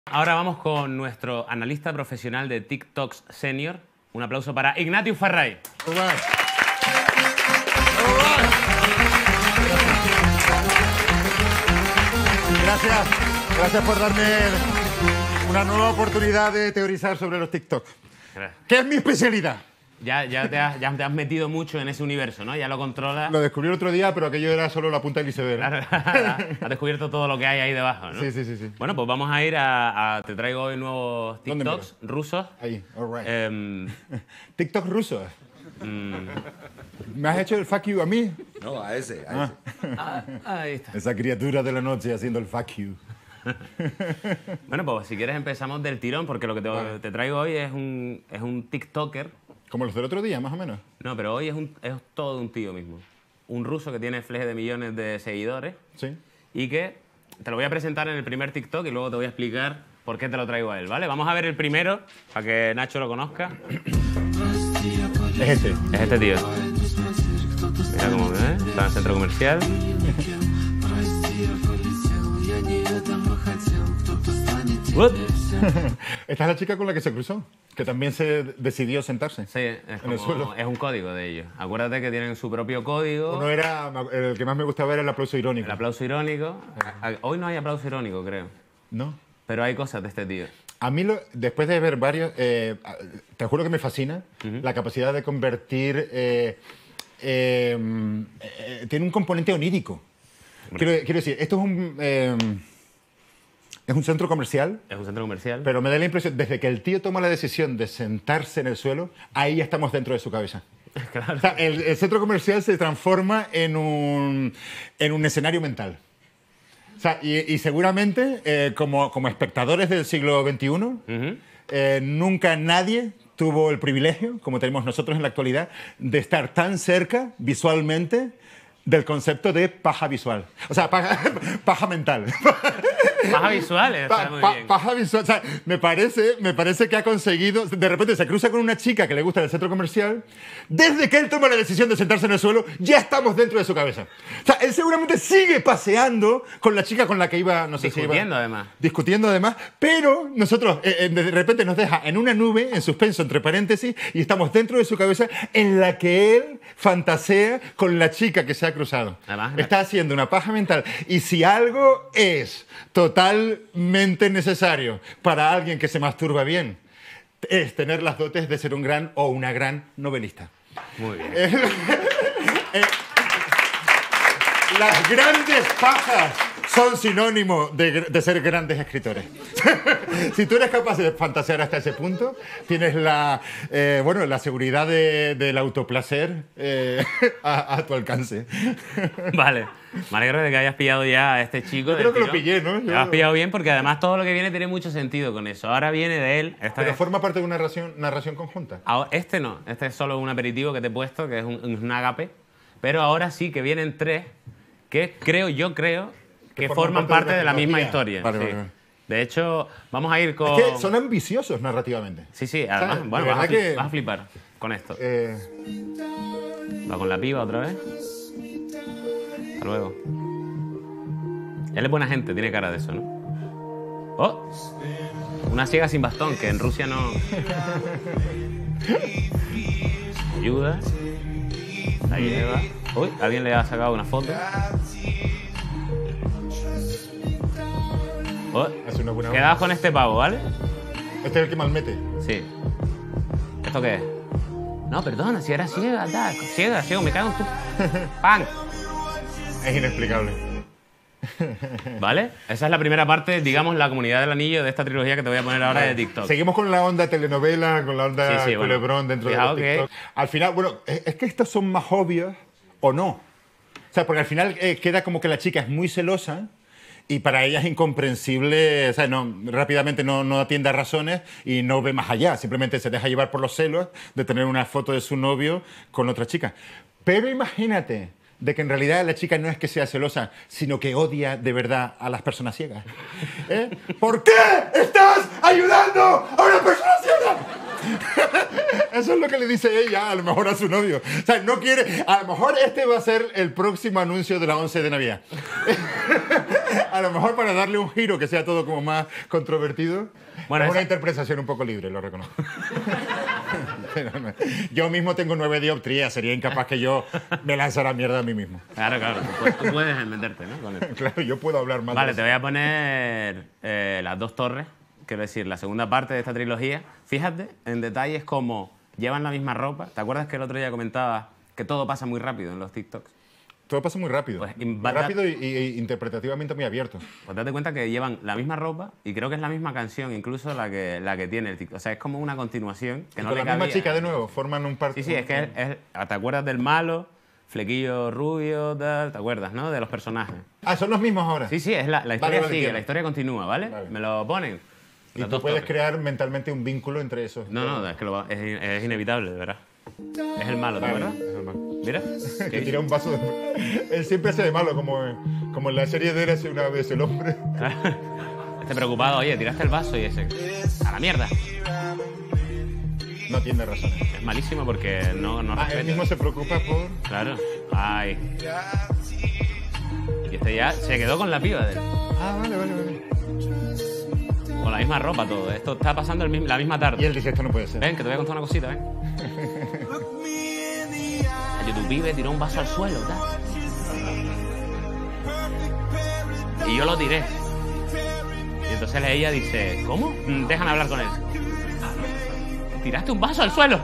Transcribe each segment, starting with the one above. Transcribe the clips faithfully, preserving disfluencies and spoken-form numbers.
Ahora vamos con nuestro analista profesional de TikToks senior. Un aplauso para Ignatius Farray. Gracias, gracias por darme una nueva oportunidad de teorizar sobre los TikTok. ¿Qué es mi especialidad? Ya, ya, te has, ya te has metido mucho en ese universo, ¿no? Ya lo controlas. Lo descubrí el otro día, pero aquello era solo la punta del iceberg. Claro, has descubierto todo lo que hay ahí debajo, ¿no? Sí, sí, sí, sí. Bueno, pues vamos a ir a... a te traigo hoy nuevos TikToks rusos. Ahí, all right. Eh, TikTok rusos. mm, ¿Me has hecho el fuck you a mí? No, a ese, a ese. ah, ahí está. Esa criatura de la noche haciendo el fuck you. Bueno, pues si quieres empezamos del tirón, porque lo que te, Vale. te traigo hoy es un, es un TikToker. Como los del otro día, más o menos. No, pero hoy es, un, es todo un tío mismo. Un ruso que tiene fleje de millones de seguidores. Sí. Y que te lo voy a presentar en el primer TikTok y luego te voy a explicar por qué te lo traigo a él, ¿vale? Vamos a ver el primero, para que Nacho lo conozca. Es este. Es este tío. Mira cómo me ve. Está en el centro comercial. What? Esta es la chica con la que se cruzó, que también se decidió sentarse. Sí, es, En el como, suelo. es un código de ellos. Acuérdate que tienen su propio código. Uno era, el que más me gustaba era el aplauso irónico. El aplauso irónico. A- Hoy no hay aplauso irónico, creo. ¿No? Pero hay cosas de este tío. A mí, lo- después de ver varios, eh, te juro que me fascina la capacidad de convertir... eh, eh, eh, tiene un componente onírico. Quiero, quiero decir, esto es un, eh, es un centro comercial, Es un centro comercial. pero me da la impresión, desde que el tío toma la decisión de sentarse en el suelo, ahí ya estamos dentro de su cabeza. Claro. O sea, el, el centro comercial se transforma en un, en un escenario mental. O sea, y, y seguramente, eh, como, como espectadores del siglo veintiuno, Ujú. eh, nunca nadie tuvo el privilegio, como tenemos nosotros en la actualidad, de estar tan cerca visualmente del concepto de paja visual. O sea, paja, paja mental. Paja visuales, está Pa- muy pa- bien. paja visual. O sea, me parece, me parece que ha conseguido... De repente se cruza con una chica que le gusta el centro comercial. Desde que él toma la decisión de sentarse en el suelo, ya estamos dentro de su cabeza. O sea, él seguramente sigue paseando con la chica con la que iba... No sé si Discutiendo, iba, además. Discutiendo, además. Pero nosotros, eh, eh, de repente nos deja en una nube, en suspenso, entre paréntesis, y estamos dentro de su cabeza en la que él fantasea con la chica que se ha cruzado. Además, Está haciendo una paja mental. Y si algo es totalmente necesario para alguien que se masturba bien, es tener las dotes de ser un gran o una gran novelista. Muy bien. Las grandes pajas son sinónimo de, de ser grandes escritores. Si tú eres capaz de fantasear hasta ese punto, tienes la, eh, bueno, la seguridad de- del autoplacer eh, a, a tu alcance. Vale. Me alegro de que hayas pillado ya a este chico. Yo del creo que lo tirón. pillé, ¿no? Yo- Lo has pillado bien porque además todo lo que viene tiene mucho sentido con eso. Ahora viene de él. Esta Pero vez- forma parte de una narración, narración conjunta. Ahora- este no. Este es solo un aperitivo que te he puesto, que es un, un agape. Pero ahora sí que vienen tres que creo, yo creo, que, Que forman, forman parte parte de de la la misma trilogía. historia. Vale, sí. vale, vale. De hecho, vamos a ir con... Es que son ambiciosos narrativamente. Sí, sí. Además, ¿Sabes? bueno, De vas a, verdad fli- que- vas a flipar con esto. Eh, Va con la piba otra vez. Hasta luego. Él es buena gente, tiene cara de eso, ¿no? ¡Oh! Una ciega sin bastón, que en Rusia no... Ayuda. La lleva. Uy, alguien le ha sacado una foto. Oh, hace una buena quedaos con este pavo, ¿vale? Este es el que mal mete. Sí. ¿Esto qué es? No, perdona, si era ciega, tal. Ciega, ciego, me cago en tu... ¡Pan! Es inexplicable. ¿Vale? Esa es la primera parte, digamos, la comunidad del anillo de esta trilogía que te voy a poner ahora de TikTok. Seguimos con la onda telenovela, con la onda Sí, sí, bueno. culebrón dentro de Fijaos los que- TikTok. Al final, bueno, es, es que estos son más obvios o no. O sea, porque al final eh, queda como que la chica es muy celosa y para ella es incomprensible, o sea, no, rápidamente no, no atiende a razones y no ve más allá. Simplemente se deja llevar por los celos de tener una foto de su novio con otra chica. Pero imagínate de que en realidad la chica no es que sea celosa, sino que odia de verdad a las personas ciegas. ¿Eh? ¿Por qué estás ayudando a una persona ciega? eso es lo que le dice ella a lo mejor a su novio. O sea, no quiere... A lo mejor este va a ser el próximo anuncio de la once de Navidad. A lo mejor para darle un giro que sea todo como más controvertido. Bueno, es una esa... interpretación un poco libre, lo reconozco. Yo mismo tengo nueve dioptrías, sería incapaz que yo me lanzara mierda a mí mismo. Claro, claro, tú, tú puedes meterte, ¿no? Con esto. Claro, yo puedo hablar más. Vale, te voy a poner eh, las dos torres, quiero decir, la segunda parte de esta trilogía. Fíjate en detalles como llevan la misma ropa. ¿Te acuerdas que el otro día comentaba que todo pasa muy rápido en los TikToks? Todo pasa muy rápido. Pues, muy rápido y, y interpretativamente muy abierto. Pues date cuenta que llevan la misma ropa y creo que es la misma canción, incluso la que, la que tiene el TikTok. O sea, es como una continuación que y no con le la cabía. misma chica de nuevo, forman un par... Sí, sí, es que es, es, ¿te acuerdas del malo? Flequillo rubio, tal, ¿te acuerdas, no? De los personajes. Ah, ¿son los mismos ahora? Sí, sí, es la, la historia vale, vale, sigue, entiendo. la historia continúa, ¿vale? vale. Me lo ponen. Y tú puedes torres. crear mentalmente un vínculo entre esos. No, no, es que lo, es, es inevitable, de verdad. Es el malo, ¿de vale. verdad? Es el malo. Mira. Que tira un vaso de... Él siempre hace de malo, como, como en la serie de Érase una vez el hombre. Este preocupado, oye, tiraste el vaso y ese... A la mierda. No tiene razón. Es malísimo porque no, no ah, respeta. Él mismo se preocupa por... Claro. Ay. Y este ya se quedó con la piba de él. Ah, vale, vale, vale. Con la misma ropa todo. Esto está pasando el mismo, la misma tarde. Y él dice, esto no puede ser. Ven, que te voy a contar una cosita, ven. Yo, tu pibe tiró un vaso al suelo, ¿tal? Y yo lo tiré. Y entonces ella dice, ¿cómo? Déjame hablar con él. ¿Tiraste un vaso al suelo?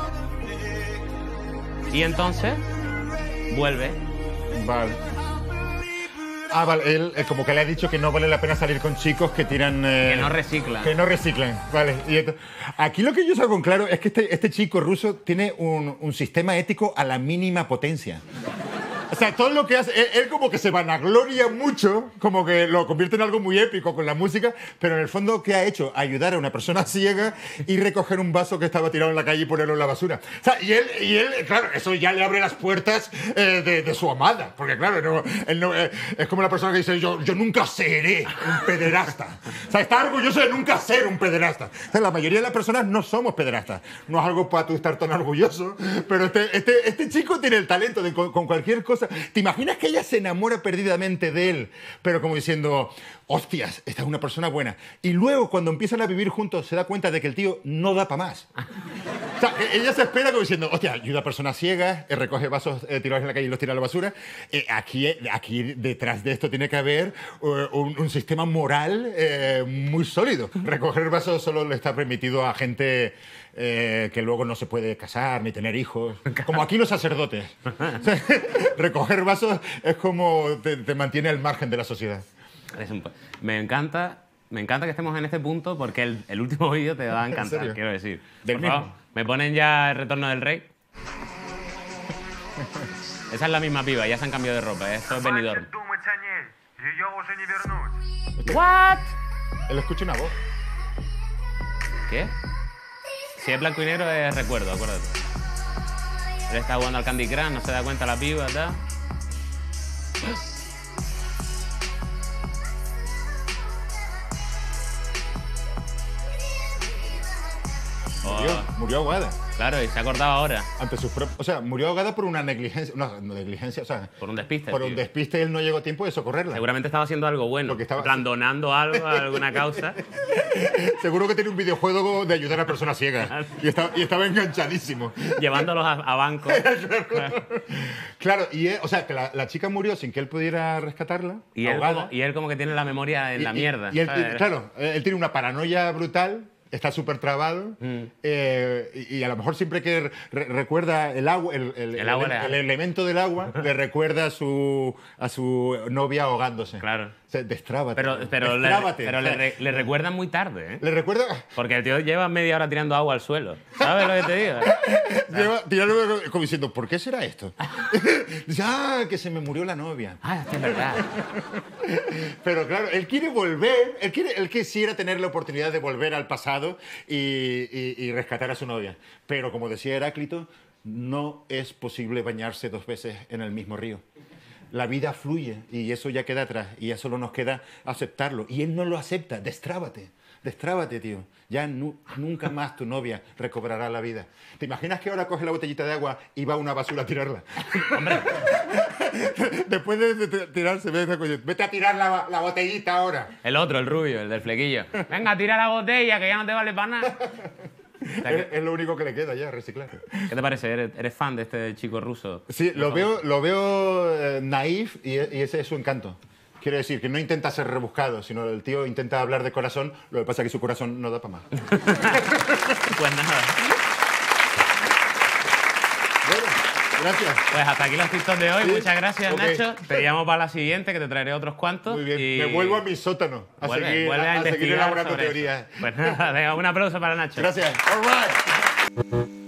Y entonces vuelve. Vale. Ah, vale, él eh, como que le ha dicho que no vale la pena salir con chicos que tiran... Eh, que no reciclan. Que no reciclan, vale. Y esto, aquí lo que yo saco en claro es que este, este chico ruso tiene un, un sistema ético a la mínima potencia. O sea, todo lo que hace, él, él como que se vanagloria mucho, como que lo convierte en algo muy épico con la música, pero en el fondo, ¿qué ha hecho? Ayudar a una persona ciega y recoger un vaso que estaba tirado en la calle y ponerlo en la basura. O sea, y él, y él claro, eso ya le abre las puertas eh, de, de su amada, porque claro, no, él no, eh, es como la persona que dice, yo, yo nunca seré un pederasta. O sea, está orgulloso de nunca ser un pederasta. O sea, la mayoría de las personas no somos pederastas. No es algo para tú estar tan orgulloso, pero este, este, este chico tiene el talento de con, con cualquier cosa. ¿Te imaginas que ella se enamora perdidamente de él? Pero como diciendo, hostias, esta es una persona buena. Y luego, cuando empiezan a vivir juntos, se da cuenta de que el tío no da para más. O sea, ella se espera como diciendo, hostia, ayuda a personas ciegas, eh, recoge vasos eh, tirados en la calle y los tira a la basura. Eh, aquí, aquí, detrás de esto, tiene que haber uh, un, un sistema moral eh, muy sólido. Recoger vasos solo le está permitido a gente... Eh, que luego no se puede casar ni tener hijos. Como aquí los sacerdotes. O sea, recoger vasos es como te, te mantiene al margen de la sociedad. Es un... Me encanta, me encanta que estemos en este punto porque el, el último vídeo te va a encantar, quiero decir. Del Por mismo. favor, me ponen ya el retorno del rey. Esa es la misma piba, ya se han cambiado de ropa. Esto es Benidorm. ¿What? Él escucha una voz. ¿Qué? Si es blanco y negro es recuerdo, acuérdate. Él está jugando al Candy Crush, no se da cuenta la piba, ¿verdad? Murió, Oh, murió ahogada. claro, y se ha cortado ahora. Ante sus propios... O sea, murió ahogada por una negligencia... No, no negligencia, o sea... Por un despiste. Por tío. un despiste, él no llegó a tiempo de socorrerla. Seguramente estaba haciendo algo bueno. Porque estaba- En plan, donando algo a alguna causa. Seguro que tiene un videojuego de ayudar a personas ciegas. Y estaba, y estaba enganchadísimo. Llevándolos a, a bancos. Claro, y él- o sea, que la, la chica murió sin que él pudiera rescatarla, Y él, ahogada. como, y él como que tiene la memoria en la Y- mierda. Y él, ¿sabes? claro, él tiene una paranoia brutal, está súper trabado, Mm. eh, y, y a lo mejor siempre que re- recuerda el agua, el, el- El agua el- le- el elemento del agua, le recuerda a su, a su novia ahogándose. Claro. O sea, destrábate. Pero, pero, le, destrábate. pero O sea, le, re- le recuerdan muy tarde, ¿eh? le recuerda... Porque el tío lleva media hora tirando agua al suelo. ¿Sabes lo que te digo? Lleva, tirando como diciendo, ¿por qué será esto? Dice, ah, que se me murió la novia. Ah, es que es verdad. Pero claro, él quiere volver, él, quiere, él quisiera tener la oportunidad de volver al pasado y, y- y rescatar a su novia. Pero como decía Heráclito, no es posible bañarse dos veces en el mismo río. La vida fluye y eso ya queda atrás y ya solo nos queda aceptarlo. Y él no lo acepta, destrábate. O Destrábate, tío. Ya nu nunca más tu novia recobrará la vida. ¿Te imaginas que ahora coge la botellita de agua y va a una basura a tirarla? Hombre, Después de, de, de tirarse, vete a tirar la, la botellita ahora. el otro, el rubio, el del flequillo. Venga, tira la botella, que ya no te vale para nada. O sea, Es, que- es lo único que le queda ya, reciclar. ¿Qué te parece? ¿Eres, eres fan de este chico ruso? Sí, lo veo, lo veo eh, naif y, y ese es su encanto. Quiero decir que no intenta ser rebuscado, sino el tío intenta hablar de corazón, lo que pasa es que su corazón no da para más. Pues nada. Bueno, gracias. Pues hasta aquí los TikToks de hoy. Sí. Muchas gracias, Ok. Nacho. Te llamo para la siguiente, que te traeré otros cuantos. Muy bien, y- me vuelvo a mi sótano a Vuelve, seguir, vuelve a, a seguir investigar elaborando sobre teorías. eso. Pues nada, venga, un aplauso para Nacho. Gracias. All right.